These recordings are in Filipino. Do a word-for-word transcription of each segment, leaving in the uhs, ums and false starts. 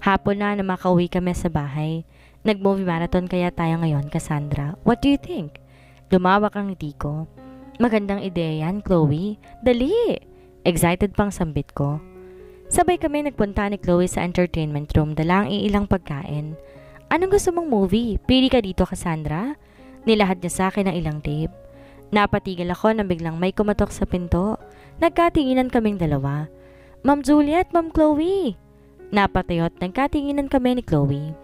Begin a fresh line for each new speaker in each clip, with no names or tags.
Hapon na na makauwi kami sa bahay. Nag-movie marathon kaya tayo ngayon, Cassandra. What do you think? Lumawak ang ngiti ko. Magandang ideya yan, Chloe. Dali! Excited pang sambit ko. Sabay kami nagpunta ni Chloe sa entertainment room, dala ang iilang pagkain. Anong gusto mong movie? Pili ka dito, Cassandra. Nilahad niya sa akin ang ilang tape. Napatigil ako nang biglang may kumatok sa pinto. Nagkatinginan kaming dalawa. Ma'am Juliet, Ma'am Chloe! Napatayo at nagkatinginan kami ni Chloe.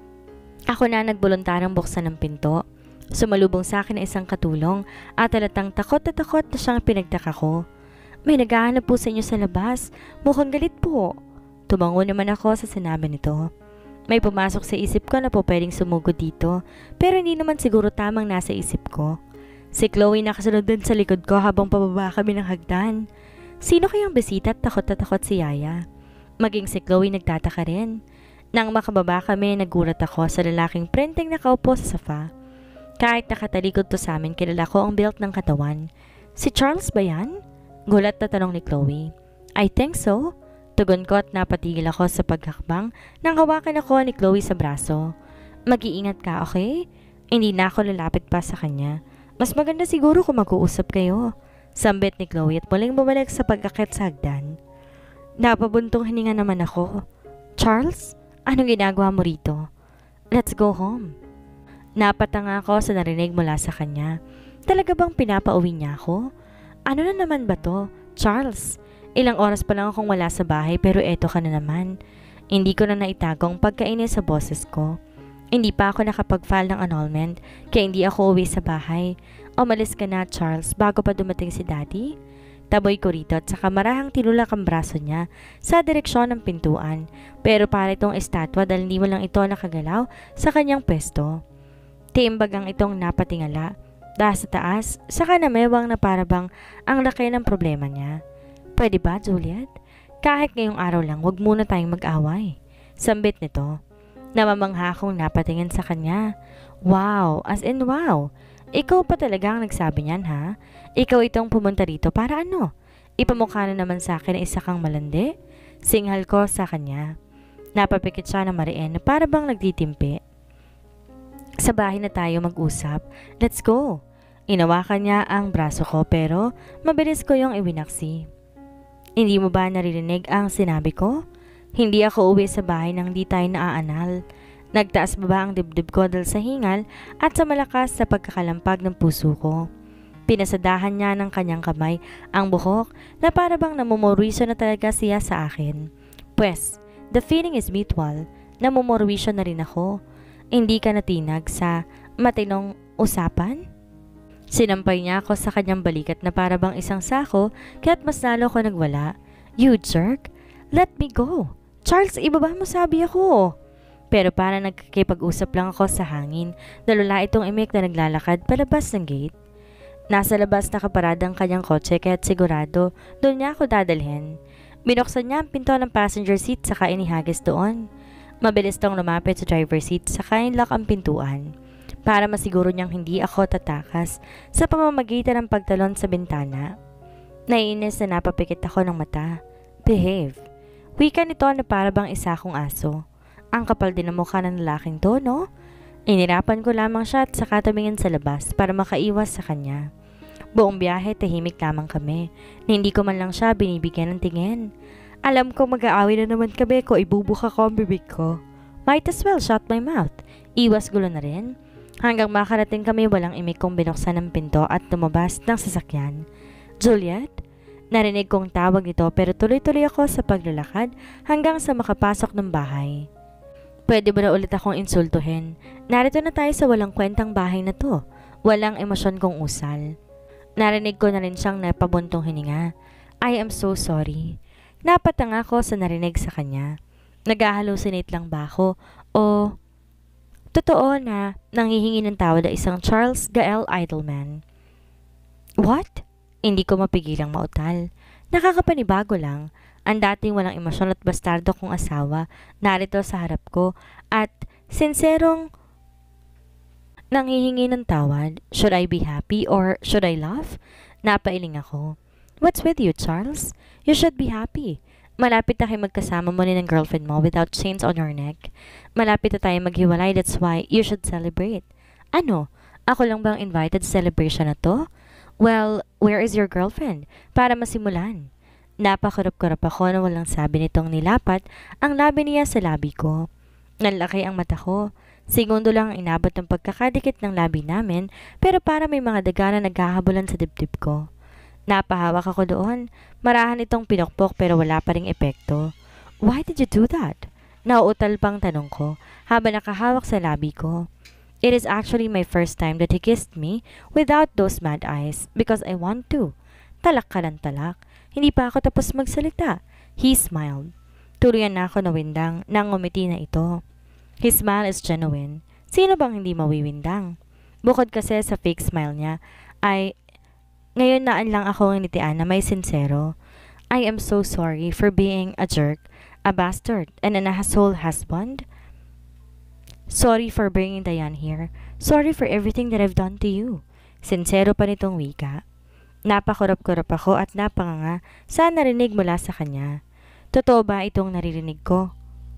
Ako na nagboluntarang buksan ng pinto. Sumalubong sa akin na isang katulong at halatang takot na takot na siyang pinagtaka ko. May naghahanap po sa inyo sa labas. Mukhang galit po. Tumango naman ako sa sinabi nito. May pumasok sa isip ko na po pwedeng sumugod dito, pero hindi naman siguro tamang nasa isip ko. Si Chloe nakasunod dun sa likod ko habang pababa kami ng hagdan. Sino kayang bisita at takot na takot si Yaya? Maging si Chloe nagtataka rin. Nang makababa kami, nagulat ako sa lalaking printing nakaupo sa sofa. Kahit nakatalikod to sa amin, kilala ko ang built ng katawan. Si Charles ba yan? Gulat na tanong ni Chloe. I think so. Tugon ko at napatigil ako sa paghakbang nang hawakan ako ni Chloe sa braso. Mag-iingat ka, okay? Hindi na ako lalapit pa sa kanya. Mas maganda siguro kung mag-uusap kayo. Sambit ni Chloe at muling bumalik sa pagkakit sa hagdan. Napabuntong hininga naman ako. Charles, anong ginagawa mo rito? Let's go home. Napatanga ako sa narinig mula sa kanya. Talaga bang pinapauwi niya ako? Ano na naman ba to? Charles, ilang oras pa lang akong wala sa bahay pero eto ka na naman. Hindi ko na naitago ang pagkainis sa boses ko. Hindi pa ako nakapag-file ng annulment kaya hindi ako uwi sa bahay. Umalis ka na, Charles, bago pa dumating si Daddy. Taboy ko rito at saka marahang tinulak ang braso niya sa direksyon ng pintuan. Pero para itong estatwa dahil hindi mo lang ito nakagalaw sa kanyang pwesto. Tiimbag ang itong napatingala. Dahil sa taas, saka namewang na parabang ang laki ng problema niya. Pwede ba, Juliet? Kahit ngayong araw lang, wag muna tayong mag-away. Sambit nito. Namamangha akong napatingin sa kanya. Wow, as in wow. Ikaw pa talaga ang nagsabi niyan, ha? Ikaw itong pumunta rito para ano? Ipamukha na naman sa akin na isa kang malandi? Singhal ko sa kanya. Napapikit siya na mariin na parabang nagtitimpi. Sa bahay na tayo mag-usap. Let's go. Inawakan niya ang braso ko pero mabilis ko yung iwinaksi. Hindi mo ba naririnig ang sinabi ko? Hindi ako uwi sa bahay nang di tayo naaanal. Nagtaas baba ang dibdib ko dahil sa hingal at sa malakas sa pagkakalampag ng puso ko. Pinasadahan niya ng kanyang kamay ang buhok na parabang namumurwisyo na talaga siya sa akin. Pwes, the feeling is mutual. Namumurwisyo na rin ako. Hindi ka natinag sa matinong usapan? Sinampay niya ako sa kanyang balikat na parabang isang sako kaya't mas lalo ko nagwala. You jerk! Let me go! Charles, ibaba mo sabi ako! Pero para nagkikipag-usap lang ako sa hangin, dalula itong imik na naglalakad palabas ng gate. Nasa labas nakaparada ang kanyang kotse kaya't sigurado doon niya ako dadalhin. Binuksan niya ang pinto ng passenger seat saka inihagis doon. Mabilis tong lumapit sa driver seat saka inlock ang pintuan. Para masiguro niyang hindi ako tatakas sa pamamagitan ng pagtalon sa bintana. Naiinis na napapikit ako ng mata. Behave. Wika nito na parabang isa kong aso. Ang kapal din ng mukha ng lalaking to, no? Inirapan ko lamang siya at saka tumingin sa labas para makaiwas sa kanya. Buong biyahe tahimik lamang kami na hindi ko man lang siya binibigyan ng tingin. Alam ko mag-aaway na naman kami ko ibubuka ko ang bibig ko. Might as well shut my mouth. Iwas gulo na rin. Hanggang makarating kami walang imik kong binuksan ng pinto at lumabas ng sasakyan. Juliet? Narinig kong tawag nito pero tuloy-tuloy ako sa paglalakad hanggang sa makapasok ng bahay. Pwede ba na ulit akong insultuhin? Narito na tayo sa walang kwentang bahay na to. Walang emosyon kong usal. Narinig ko na rin siyang napabuntong hininga. I am so sorry. Napatanga ko sa narinig sa kanya. Nag-halucinate lang ba ako? O totoo na nanghihingi ng tawad na isang Charles Gael Idleman? What? Hindi ko mapigilang mautal. Nakakapanibago lang. Ang dating walang emosyon at bastardo kong asawa narito sa harap ko at sinserong nanghihingi ng tawad. Should I be happy or should I laugh? Napailing ako. What's with you, Charles? You should be happy. Malapit na kayo magkasama mo ni ng girlfriend mo without chains on your neck. Malapit na tayo maghiwalay, that's why you should celebrate. Ano? Ako lang bang invited sa celebration na to? Well, where is your girlfriend? Para masimulan. Napakurap-kurap ako na walang sabi nitong nilapat ang labi niya sa labi ko. Nanlaki ang mata ko. Segundo lang ang inabot ng pagkakadikit ng labi namin pero para may mga daga na naghahabulan sa dibdib ko. Napahawak ako doon. Marahan itong pinokpok pero wala pa ring epekto. Why did you do that? Nauutal pang tanong ko habang nakahawak sa labi ko. It is actually my first time that he kissed me without those mad eyes because I want to. Talak ka ng talak. Hindi pa ako tapos magsalita. He smiled. Tuluyan na ako nawindang nang ngumiti na ito. His smile is genuine. Sino bang hindi mawiwindang? Bukod kasi sa fake smile niya, ay ngayon naan lang ako nginitian na may sincero. I am so sorry for being a jerk, a bastard, and an asshole husband. Sorry for bringing Diane here. Sorry for everything that I've done to you. Sincero pa nitong wika. Napakurap-kurap ako at napanganga sa narinig mula sa kanya. Totoo ba itong naririnig ko?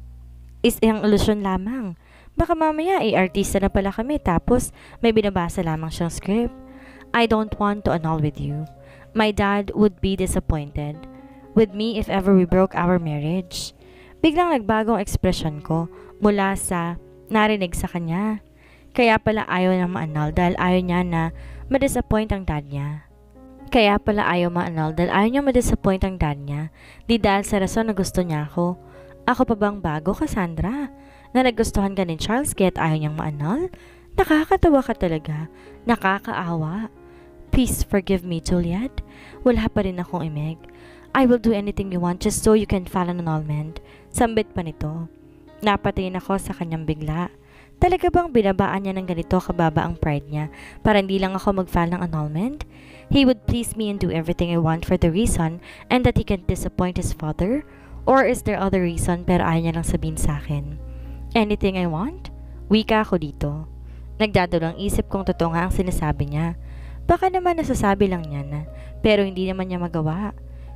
Is ang ilusyon lamang. Baka mamaya ay artista na pala kami tapos may binabasa lamang siyang script. I don't want to annul with you. My dad would be disappointed with me if ever we broke our marriage. Biglang nagbagong ekspresyon ko mula sa narinig sa kanya. Kaya pala ayaw na ma-annul dahil ayaw niya na ma-disappoint ang dad niya. Kaya pala ayaw ma-annul dahil ayaw niya ma-disappoint ang dad niya. Di dahil sa rason na gusto niya ako. Ako pa bang bago, Cassandra? Na nagustuhan ka ni Charles kaya't ayaw niyang ma-annul? Nakakatawa ka talaga. Nakakaawa. Please forgive me, Juliet. Wala pa rin akong imig. I will do anything you want just so you can file an annulment. Sambit pa nito. Napatingin ako sa kanyang bigla. Talaga bang binabaan niya ng ganito kababa ang pride niya para hindi lang ako mag-file ng annulment? He would please me and do everything I want for the reason and that he can't disappoint his father? Or is there other reason pero ayaw niya lang sabihin sa akin? Anything I want? Wika ako dito. Nagdadalang isip kung totoo nga ang sinasabi niya. Baka naman nasasabi lang niya na, pero hindi naman niya magawa.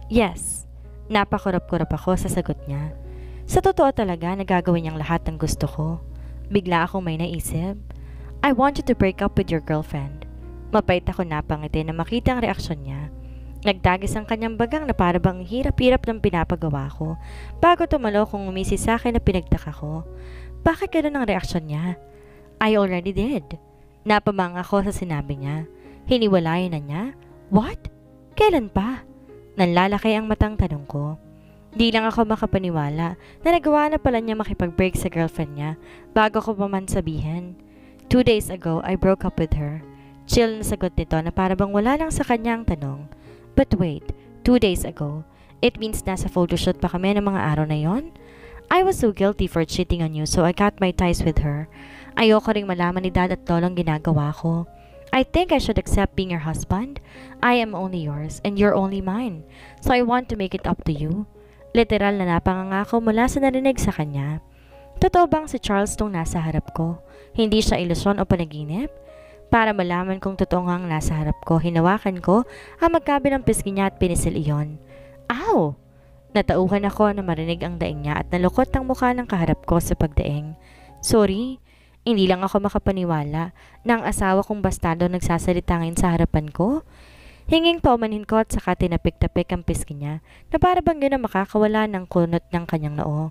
Yes, napakurap-kurap ako sa sagot niya. Sa totoo talaga, nagagawin niyang lahat ng gusto ko. Bigla akong may naisip. I want you to break up with your girlfriend. Mapait ako napangiti na makita ang reaksyon niya. Nagtagis ang kanyang bagang na para bang hirap-hirap ng pinapagawa ko. Bago tumalo kung umisi sa akin na pinagtaka ko. Bakit ganoon ang reaksyon niya? I already did. Napamanga ako sa sinabi niya. Hiniwalayan na niya? What? Kailan pa? Nanlalaki ang matang tanong ko. Di lang ako makapaniwala na nagawa na pala niya makipag-break sa girlfriend niya bago ko pa man sabihin. Two days ago, I broke up with her. Chill na sagot nito na para bang wala lang sa kanya ang tanong. But wait, two days ago, it means nasa photoshoot pa kami ng mga araw na yon? I was so guilty for cheating on you so I cut my ties with her. Ayoko ring malaman ni dad at lolong ginagawa ko. I think I should accept being your husband. I am only yours and you're only mine. So I want to make it up to you. Literal na napangangako mula sa narinig sa kanya. Totoo bang si Charles tong nasa harap ko? Hindi siya ilusyon o panaginip? Para malaman kung totoo ngang nasa harap ko, hinawakan ko ang magkabilang pisngi niya at pinisil iyon. Ow! Natauhan ako na marinig ang daing niya at nalukot ang mukha ng kaharap ko sa pagdaing. Sorry. Hindi lang ako makapaniwala na ang asawa kong bastardo nagsasalita ngayon sa harapan ko. Hinging paumanhin ko at saka tinapik-tapik ang pisngi niya na para bang yun na makakawala ng kunot ng kanyang noo.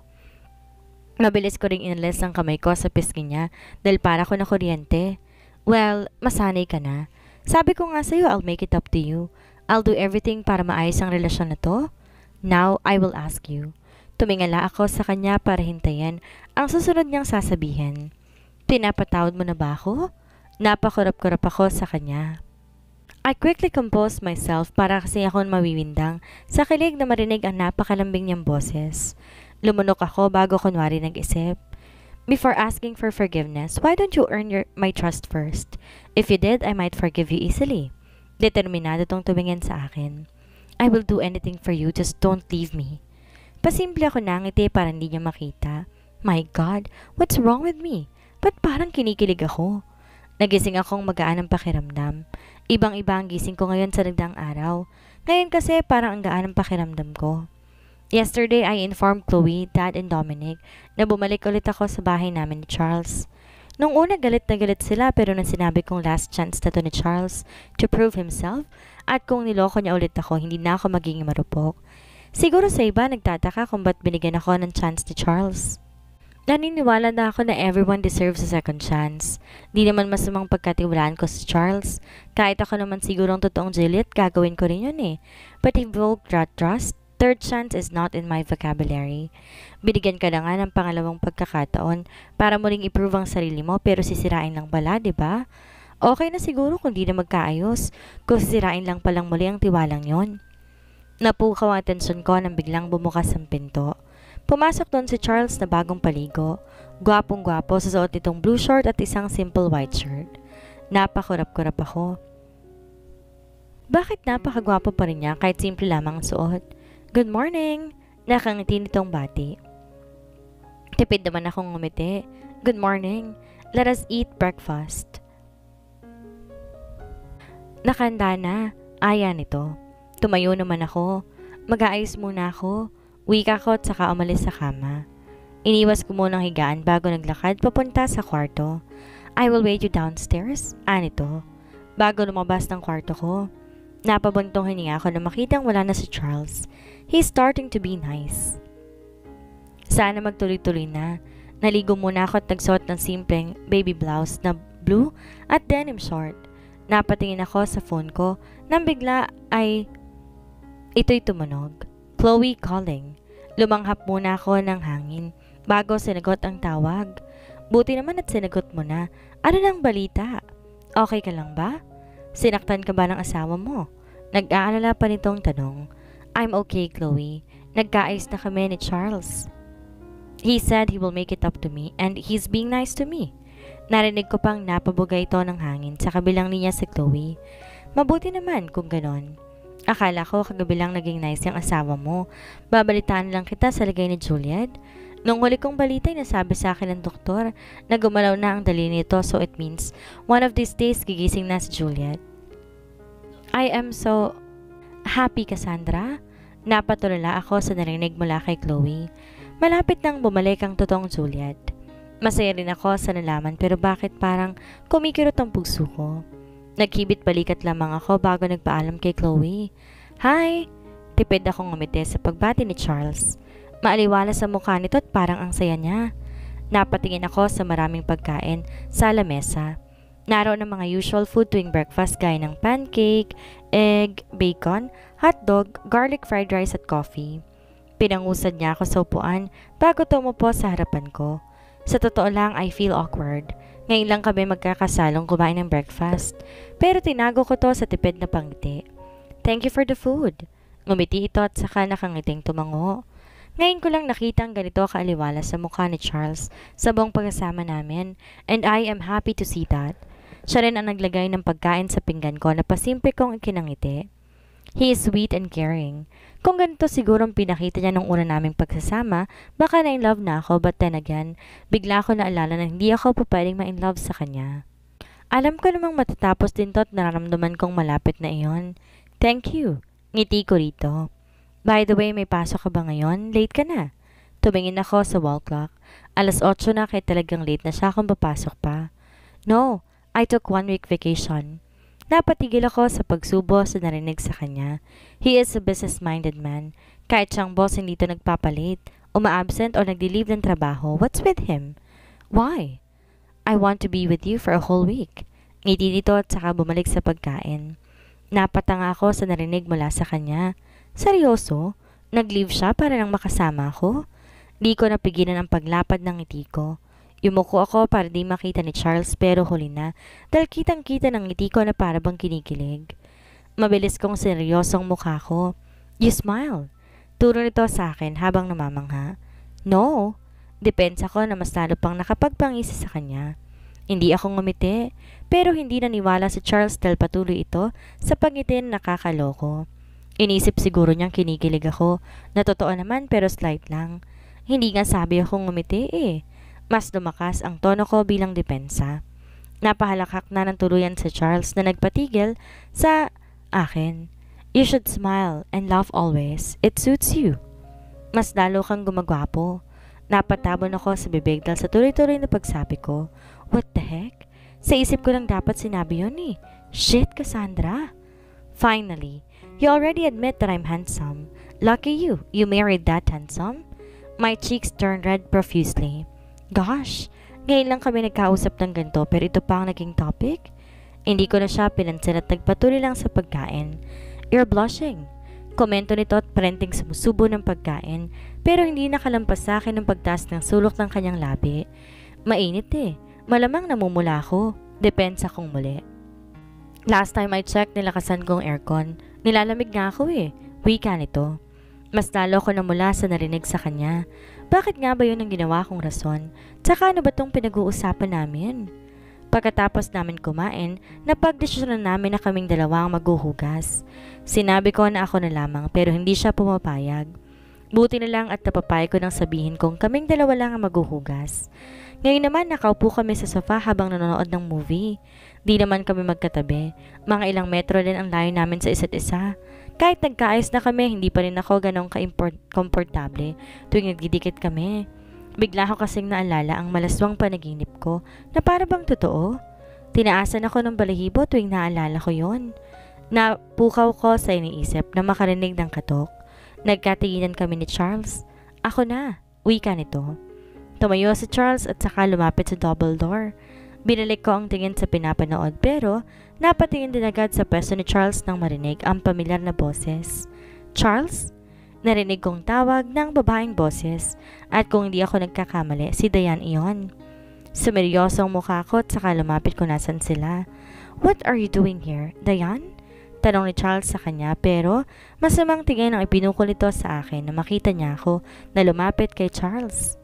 Mabilis ko ring inalis ang kamay ko sa pisngi niya dahil para ko na kuryente. Well, masanay ka na. Sabi ko nga sa'yo, I'll make it up to you. I'll do everything para maayos ang relasyon na to. Now, I will ask you. Tumingala ako sa kanya para hintayin ang susunod niyang sasabihin. Pinapatawad mo na ba ako? Napakurap-kurap ako sa kanya. I quickly composed myself para kasi akong mawiwindang sa kilig na marinig ang napakalambing niyang boses. Lumunok ako bago kunwari nag-isip. Before asking for forgiveness, why don't you earn your, my trust first? If you did, I might forgive you easily. Determinado tong tumingin sa akin. I will do anything for you, just don't leave me. Pasimple ako nangiti para hindi niya makita. My God, what's wrong with me? Ba't parang kinikilig ako? Nagising akong magaan ang pakiramdam. Ibang-iba ang gising ko ngayon sa nagdaang araw. Ngayon kasi parang ang gaan ang pakiramdam ko. Yesterday, I informed Chloe, Dad, and Dominic na bumalik ulit ako sa bahay namin ni Charles. Nung una galit na galit sila pero nang sinabi kong last chance na to ni Charles to prove himself at kung niloko niya ulit ako, hindi na ako magiging marupok. Siguro sa iba nagtataka kung ba't binigyan ako ng chance ni Charles. Naniniwala na ako na everyone deserves a second chance. Di naman masamang pagkatiwalaan ko si Charles. Kahit ako naman sigurong totoong Juliet, gagawin ko rin yun eh. But evoke that trust, third chance is not in my vocabulary. Binigyan ka na nga ng pangalawang pagkakataon para mo ring i-prove ang sarili mo pero sisirain lang pala, di ba? Okay na siguro kung di na magkaayos, kung sisirain lang palang muli ang tiwalang yon. Napukaw ang atensyon ko nang biglang bumukas ang pinto. Pumasok doon si Charles na bagong paligo. Gwapong-gwapo sa suot nitong blue short at isang simple white shirt. Napakurap-kurap ako. Bakit napakagwapo pa rin niya kahit simple lamang ang suot? Good morning! Nakangiti nitong bati. Tipid naman akong ngumiti. Good morning! Let us eat breakfast. Nakanda na. Aya nito. Tumayo naman ako. Mag-aayos muna ako. Wika ko at saka umalis sa kama. Iniwas ko munang higaan bago naglakad papunta sa kwarto. I will wait you downstairs. Anito. Bago lumabas ng kwarto ko, napabuntong hininga ako na makitang wala na si Charles. He's starting to be nice. Sana magtuloy-tuloy na. Naligo muna ako at nagsuot ng simpleng baby blouse na blue at denim short. Napatingin ako sa phone ko nang bigla ay ito'y tumunog. Chloe calling. Lumanghap muna ako ng hangin bago sinagot ang tawag. Buti naman at sinagot mo na. Ano nang balita? Okay ka lang ba? Sinaktan ka ba ng asawa mo? Nag-aalala pa nitong tanong. I'm okay, Chloe. Nagkaayos na kami ni Charles. He said he will make it up to me and he's being nice to me. Narinig ko pang napabugay ito ng hangin sa kabilang linya si Chloe. Mabuti naman kung ganon. Akala ko kagabi lang naging nice yung asawa mo. Babalitaan lang kita sa lagay ni Juliet. Nung huli kong balita ay nasabi sa akin ng doktor na gumalaw na ang dali nito so it means one of these days gigising na si Juliet. I am so happy, Cassandra. Napatulala ako sa narinig mula kay Chloe. Malapit nang bumalik ang totoong Juliet. Masaya rin ako sa nalaman pero bakit parang kumikirot ang puso ko. Nagkibit balikat lamang ako bago nagpaalam kay Chloe. Hi! Tipid akong ngumiti sa pagbati ni Charles. Maaliwala sa mukha nito at parang ang saya niya. Napatingin ako sa maraming pagkain sa lamesa. Naroon ang mga usual food tuwing breakfast gaya ng pancake, egg, bacon, hotdog, garlic fried rice at coffee. Pinangusad niya ako sa upuan bago tumupo sa harapan ko. Sa totoo lang, I feel awkward. Ngayon lang kami magkakasalong kumain ng breakfast. Pero tinago ko to sa tipid na pangiti. Thank you for the food. Ngumiti ito at saka nakangiting tumango. Ngayon ko lang nakita ang ganito kaaliwala sa mukha ni Charles sa buong pagkasama namin. And I am happy to see that. Siya rin ang naglagay ng pagkain sa pinggan ko na pasimple kong ikinangiti. He is sweet and caring. Kung ganito sigurong pinakita niya nung una naming pagsasama, baka na-in-love na ako but then again, bigla ko naalala na hindi ako pa pwedeng ma-in-love sa kanya. Alam ko namang matatapos din to at nararamdaman kong malapit na iyon. Thank you. Ngiti ko rito. By the way, may pasok ka ba ngayon? Late ka na. Tumingin ako sa wall clock. Alas otso na kaya talagang late na siya kung papasok pa. No, I took one week vacation. Napatigil ako sa pagsubo sa narinig sa kanya. He is a business-minded man. Kahit siyang boss hindi ito nagpapalit, uma-absent o nagdi-leave ng trabaho. What's with him? Why? I want to be with you for a whole week. Ngiti nito at saka bumalik sa pagkain. Napatanga ako sa narinig mula sa kanya. Seryoso? Nag-leave siya para lang makasama ako? Di ko napigilan ang paglapad ng ngiti ko. Yumuko ako para di makita ni Charles pero huli na dahil kitang-kita ng ngiti ko na para bang kinikilig. Mabilis kong seryosong mukha ko. You smile. Turo nito sa akin habang namamangha. No. Depensa ko na mas lalo pang nakapagpangisi sa kanya. Hindi ako ngumiti pero hindi naniwala si Charles dahil patuloy ito sa pangitin na nakakaloko. Inisip siguro niyang kinikilig ako na totoo naman pero slight lang. Hindi nga sabi akong ngumiti eh. Mas lumakas ang tono ko bilang depensa. Napahalakak na ng tuluyan si Charles na nagpatigil sa akin. You should smile and laugh always. It suits you. Mas lalo kang gumagwapo. Napatabon ako sa bibig dahil sa tuloy-tuloy na pagsabi ko. What the heck? Sa isip ko lang dapat sinabi yun eh. Shit, Cassandra. Finally, you already admit that I'm handsome. Lucky you, you married that handsome. My cheeks turned red profusely. Gosh, ngayon lang kami nagkausap ng ganito pero ito pa ang naging topic? Hindi ko na siya pinansin at nagpatuloy lang sa pagkain. You're blushing. Komento nito at parenting sumusubo ng pagkain pero hindi nakalampas sa akin ang pagtaas ng sulok ng kanyang labi. Mainit eh. Malamang namumula ako. Depensa kong muli. Last time I checked, nilakasan kong aircon. Nilalamig nga ako eh. Wika nito. Mas lalo ko namula sa narinig sa kanya. Bakit nga ba yun ang ginawa kong rason? Tsaka ano ba tong pinag-uusapan namin? Pagkatapos namin kumain, napagdesisyonan namin na kaming dalawa ang maghuhugas. Sinabi ko na ako na lamang pero hindi siya pumapayag. Buti na lang at napapayag ko nang sabihin kong kaming dalawa lang ang maghuhugas. Ngayon naman nakaupo kami sa sofa habang nanonood ng movie. Di naman kami magkatabi. Mga ilang metro din ang layo namin sa isa't isa. Kahit nagkaayos na kami, hindi pa rin ako ganong ka-komportable tuwing nagdidikit kami. Bigla ko kasing naalala ang malaswang panaginip ko na para bang totoo. Tinaasan ako ng balahibo tuwing naalala ko yon. Napukaw ko sa iniisip na makarinig ng katok. Nagkatinginan kami ni Charles. Ako na, wika nito. Tumayo si Charles at saka lumapit sa double door. Binalik ko ang tingin sa pinapanood pero napatingin din agad sa pwesto ni Charles nang marinig ang pamilyar na boses. Charles? Narinig kong tawag ng babaeng boses at kung hindi ako nagkakamali, si Diane iyon. Sumeryosong mukha ko at saka lumapit ko nasan sila. What are you doing here, Diane? Tanong ni Charles sa kanya pero masamang tingin ang ipinukol nito sa akin na makita niya ako na lumapit kay Charles.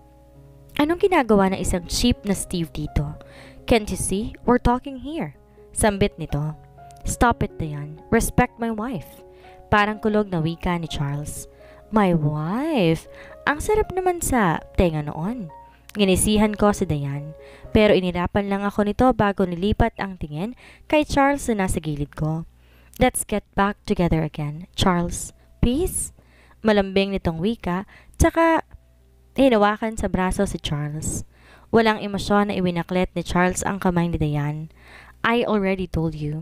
Anong ginagawa ng isang cheap na Steve dito? Can't you see? We're talking here. Sambit nito. Stop it, Diane. Respect my wife. Parang kulog na wika ni Charles. My wife? Ang sarap naman sa tenga noon. Ginisihan ko si Diane, pero inirapan lang ako nito bago nilipat ang tingin kay Charles na nasa gilid ko. Let's get back together again, Charles. Peace? Malambing nitong wika, tsaka hinawakan sa braso si Charles. Walang emosyon na iwinaklet ni Charles ang kamay ni Diane. I already told you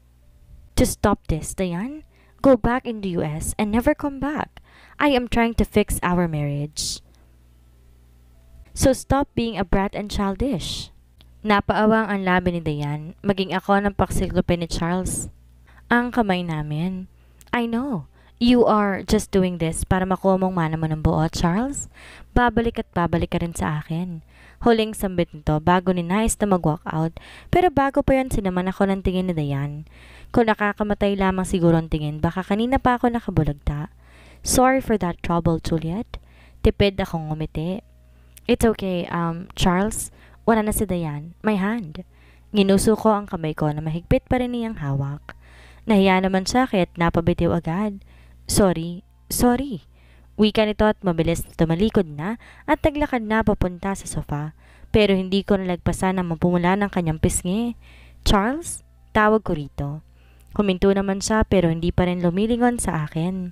to stop this, Diane. Go back in the U S and never come back. I am trying to fix our marriage. So stop being a brat and childish. Napaawang ang labi ni Diane, maging ako ng paksiklope ni Charles. Ang kamay namin. I know. You are just doing this para makuha mong mana mo ng buo, Charles. Babalik at babalik ka rin sa akin. Huling sambit nito bago ni Nice na mag-walk out. Pero bago pa yan sinaman ako ng tingin ni Diane. Kung nakakamatay lamang siguro ang tingin, baka kanina pa ako nakabulagta. Sorry for that trouble, Juliet. Tipid akong ngumiti. It's okay, um, Charles. Wala na si Diane. My hand. Ginuso ko ang kamay ko na mahigpit pa rin niyang hawak. Nahiya naman siya kaya't napabitiw agad. Sorry, sorry. Wika nito at mabilis na tumalikod na at naglakad na papunta sa sofa. Pero hindi ko nalagpasan na mapumula ng kanyang pisngi. Charles? Tawag ko rito. Huminto naman siya pero hindi pa rin lumilingon sa akin.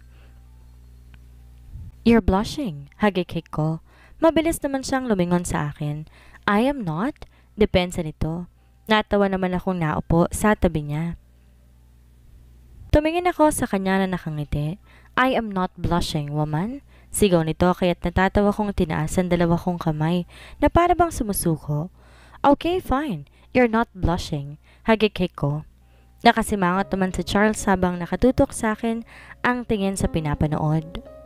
You're blushing, hagikik ko. Mabilis naman siyang lumingon sa akin. I am not. Depensa nito. Natawa naman akong naupo sa tabi niya. Tumingin ako sa kanya na nakangiti. I am not blushing, woman. Sigaw nito kaya't natatawa kong tinaas ang dalawa kong kamay na para bang sumusuko. Okay, fine. You're not blushing. Hagikik ko. Nakasimangot naman si Charles habang nakatutok sa akin ang tingin sa pinapanood.